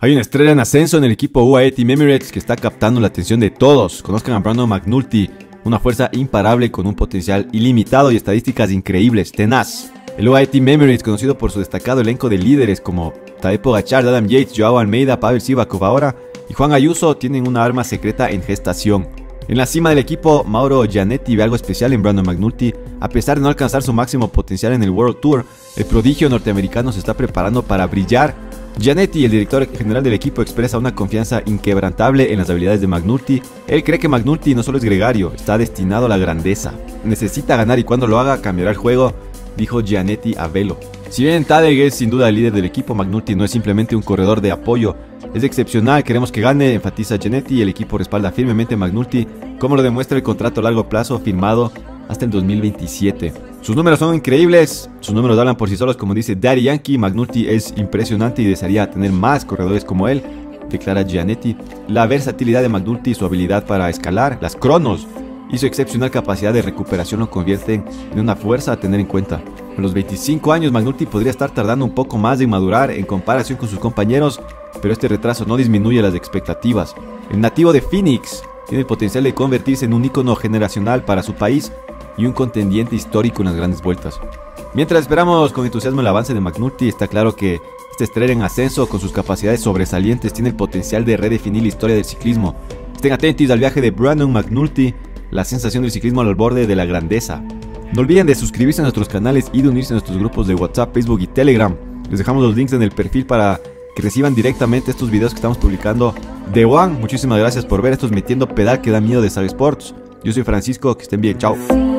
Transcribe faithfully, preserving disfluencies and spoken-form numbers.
Hay una estrella en ascenso en el equipo U A E Team Emirates que está captando la atención de todos. Conozcan a Brandon McNulty, una fuerza imparable con un potencial ilimitado y estadísticas increíbles, tenaz. El U A E Team Emirates, conocido por su destacado elenco de líderes como Tadej Pogačar, Adam Yates, Joao Almeida, Pavel Sivakov ahora y Juan Ayuso, tienen una arma secreta en gestación. En la cima del equipo, Mauro Gianetti ve algo especial en Brandon McNulty. A pesar de no alcanzar su máximo potencial en el World Tour, el prodigio norteamericano se está preparando para brillar. Gianetti, el director general del equipo, expresa una confianza inquebrantable en las habilidades de McNulty. Él cree que McNulty no solo es gregario, está destinado a la grandeza. Necesita ganar y cuando lo haga cambiará el juego, dijo Gianetti a Velo. Si bien Tadej es sin duda el líder del equipo, McNulty no es simplemente un corredor de apoyo. Es excepcional, queremos que gane, enfatiza Gianetti, y el equipo respalda firmemente a McNulty, como lo demuestra el contrato a largo plazo firmado hasta el dos mil veintisiete. Sus números son increíbles, sus números hablan por sí solos, como dice Daddy Yankee. McNulty es impresionante y desearía tener más corredores como él, declara Gianetti. La versatilidad de McNulty, su habilidad para escalar, las cronos y su excepcional capacidad de recuperación lo convierten en una fuerza a tener en cuenta. A los veinticinco años, McNulty podría estar tardando un poco más en madurar en comparación con sus compañeros, pero este retraso no disminuye las expectativas. El nativo de Phoenix tiene el potencial de convertirse en un ícono generacional para su país y un contendiente histórico en las grandes vueltas. Mientras esperamos con entusiasmo el avance de McNulty, está claro que esta estrella en ascenso, con sus capacidades sobresalientes, tiene el potencial de redefinir la historia del ciclismo. Estén atentos al viaje de Brandon McNulty, la sensación del ciclismo al borde de la grandeza. No olviden de suscribirse a nuestros canales y de unirse a nuestros grupos de WhatsApp, Facebook y Telegram. Les dejamos los links en el perfil para que reciban directamente estos videos que estamos publicando de One. Muchísimas gracias por ver estos Metiendo Pedal que da miedo de Saga Sports. Yo soy Francisco, que estén bien, chao.